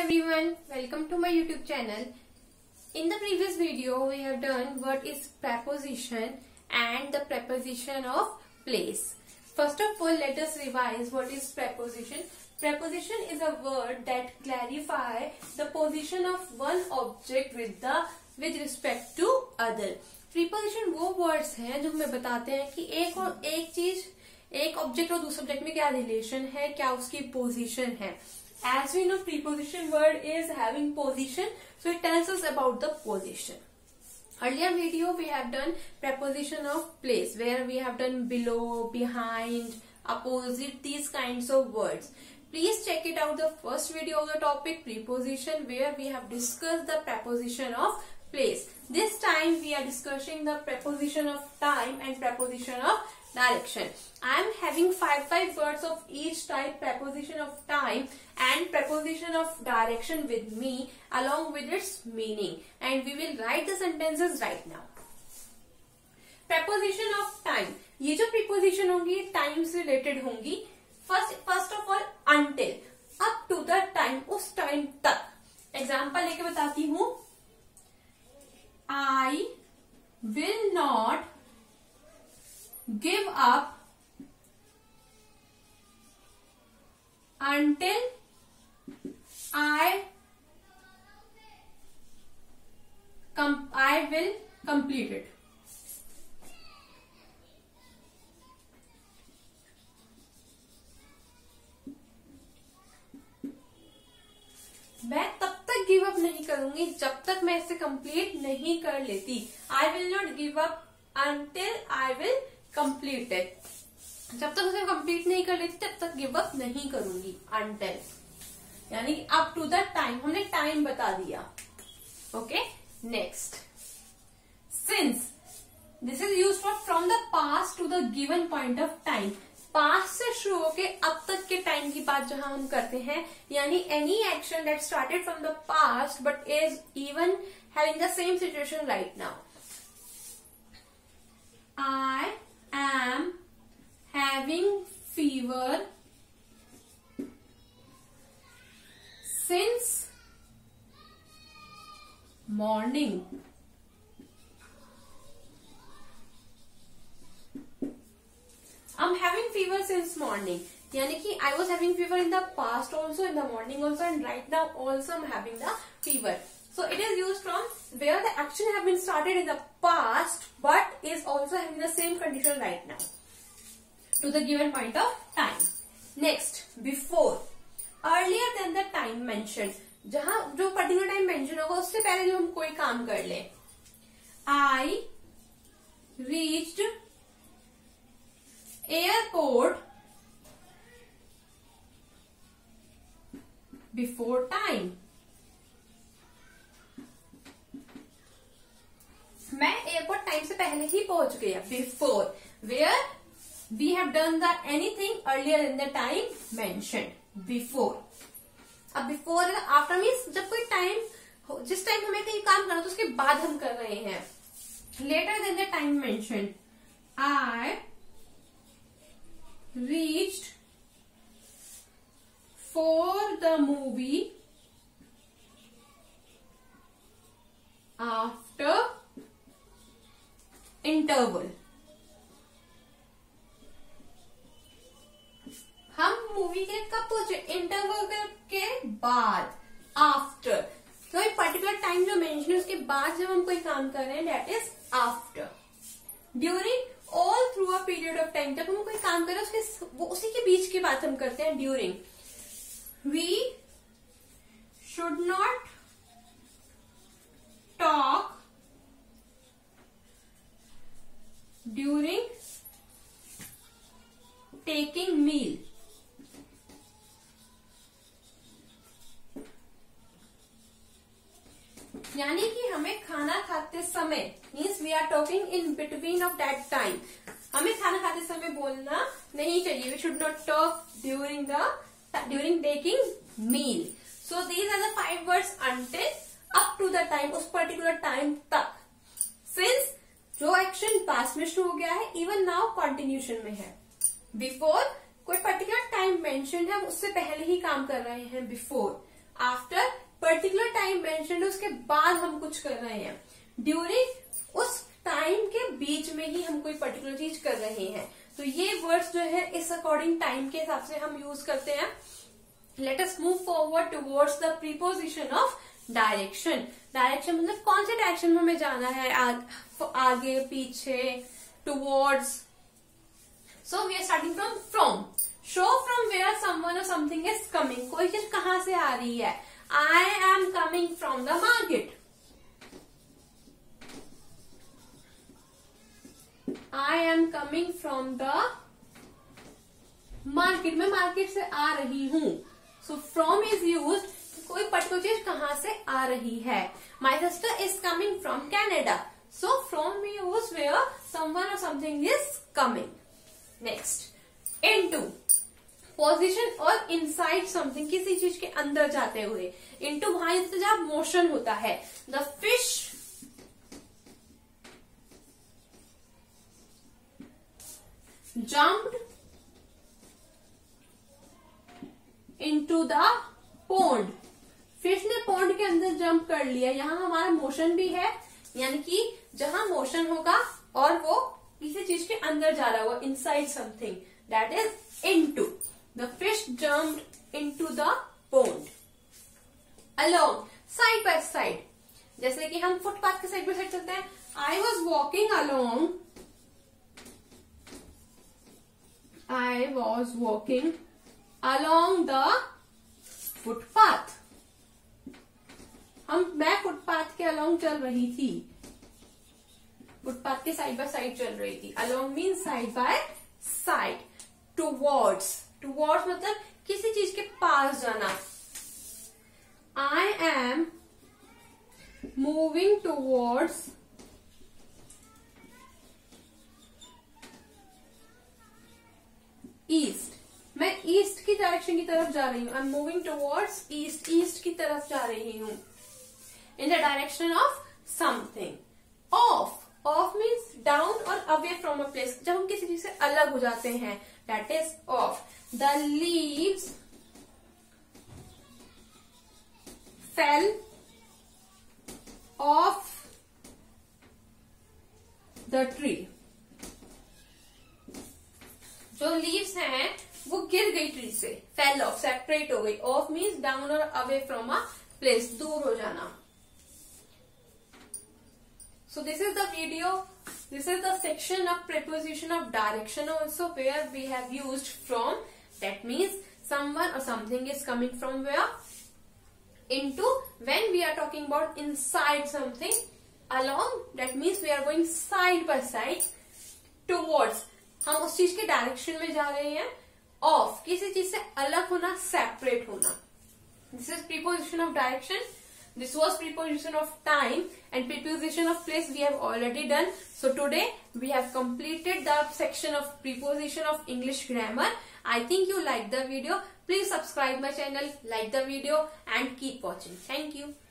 everyone, welcome to my YouTube channel. In the previous video we have done what is preposition and the preposition of place. First of all, let us revise what is preposition. Preposition is a word that clarify the position of one object with respect to other. Preposition वो words हैं जो हमें बताते हैं कि एक चीज एक ऑब्जेक्ट और दूसरे ऑब्जेक्ट में क्या रिलेशन है, क्या उसकी पोजीशन है. As we know, preposition word is having position, so it tells us about the position. Earlier video we have done preposition of place, where we have done below, behind, opposite, these kinds of words. Please check it out, the first video of the topic preposition, where we have discussed the preposition of place. This time we are discussing the preposition of time and preposition of direction. I am having five words of each type, preposition of time and preposition of direction with me along with its meaning, and we will write the sentences right now. Preposition of time, ये जो preposition होंगी time से related होंगी. First of all, until, up to the time, उस time तक. Example लेके बताती हूँ. I will not give up until I will complete it. मैं तब तक गिव अप नहीं करूंगी जब तक मैं इसे कंप्लीट नहीं कर लेती. I will not give up until I will complete it. जब तक उसे कंप्लीट नहीं कर लेती तब तक गिव अप नहीं करूंगी. Until यानी अप टू द टाइम, हमने टाइम बता दिया. Okay, next. Since, this is used for from the past to the given point of time. Past से शुरू होके अब तक के टाइम की बात जहां हम करते हैं, यानी any action that started from the past but is even having the same situation right now. I am having fever since morning. I'm having fever since morning. यानी कि I was having fever in the past also, in the morning also, and right now also I'm having the fever. So it is used from where the action have been started in the past but is also having the same condition right now to the given point of time. Next, before, earlier than the time mentioned. जहां जो particular time mention होगा उससे पहले जो हम कोई काम कर ले. I reached airport before time. मैं एयरपोर्ट टाइम से पहले ही पहुंच गया. Before, where we have done the anything earlier in the time mentioned. Before. अब बिफोर आफ्टर मीन्स जब कोई टाइम, जिस टाइम हमें कहीं काम करना तो उसके बाद हम कर रहे हैं. Later than the time mentioned. I reached for the movie after interval. हम मूवी के कब पहुंचे? इंटरवल के बाद, आफ्टर. तो एक पर्टिकुलर टाइम जो मेंशन है उसके बाद जब हम कोई काम कर रहे हैं, that is after. During, all through a period of time, जब हम कोई काम कर रहे हैं उसके उसी के बीच की बात हम करते हैं. During. We should not talk during taking meal. यानी कि हमें खाना खाते समय, means we are talking in between of that time, हमें खाना खाते समय बोलना नहीं चाहिए. We should not talk during taking meal. So these are the 5 words. until, up to the time, उस पर्टिकुलर टाइम तक. since, जो एक्शन पास्ट में शुरू हो गया है, इवन नाउ कंटिन्यूशन में है. बिफोर, कोई पर्टिकुलर टाइम मेंशन है, उससे पहले ही काम कर रहे हैं. Before. After, particular time mention है उसके बाद हम कुछ कर रहे हैं, ड्यूरिंग उस टाइम के बीच में ही हम कोई पर्टिकुलर चीज कर रहे हैं। तो ये वर्ड्स जो है इस अकॉर्डिंग टाइम के हिसाब से हम यूज करते हैं। Let us move forward towards the preposition of direction. Direction मतलब कौन से डायरेक्शन में हमें जाना है, आगे पीछे, towards. So we are starting from. Show from where someone और समथिंग इज कमिंग, कोई चीज कहां से आ रही है। I am coming from the market. I am coming from the market, मैं मार्केट से आ रही हूँ। So from is used, कोई पर्टिकुलर चीज कहाँ से आ रही है। My sister is coming from Canada. So from we use where someone or something is coming. Next, into, position और इनसाइड समथिंग, किसी चीज के अंदर जाते हुए। into वहां जब मोशन होता है। The fish jumped into the pond, fish ने पॉन्ड के अंदर जंप कर लिया। यहाँ हमारा मोशन भी है, यानी कि जहां मोशन होगा और वो किसी चीज के अंदर जा रहा होगा, inside something, that is into. The fish jumped into the pond. Along, side by side, जैसे कि हम फुटपाथ के साइड बाय साइड चलते हैं। I was walking along, I was walking along the footpath. मैं फुटपाथ के अलोंग चल रही थी, फुटपाथ के साइड बाय साइड चल रही थी। Along means side by side. Towards, towards मतलब किसी चीज के पास जाना। I am moving towards east, मैं ईस्ट की डायरेक्शन की तरफ जा रही हूँ। I am moving towards east, east की तरफ जा रही हूँ। In the direction of something. Off, off means down और अवे फ्रॉम अ प्लेस, जब हम किसी चीज से अलग हो जाते हैं, that is off. The leaves fell off the tree, जो लीव्स हैं वो गिर गई ट्री से। फेल ऑफ, सेपरेट हो गई। ऑफ मीन्स डाउन और अवे फ्रॉम अ प्लेस, दूर हो जाना। So this is the video, this is the section of preposition of direction also, where we have used from, that means someone और something is coming from where. Into, when we are talking about inside something. Along, that means we are going side by side. Towards, हम उस चीज के direction में जा रहे हैं। Of, किसी चीज से अलग होना, सेपरेट होना। This is preposition of direction. This was preposition of time and preposition of place we have already done. So today we have completed the section of preposition of English grammar. I think you liked the video. Please subscribe my channel, like the video and keep watching. Thank you.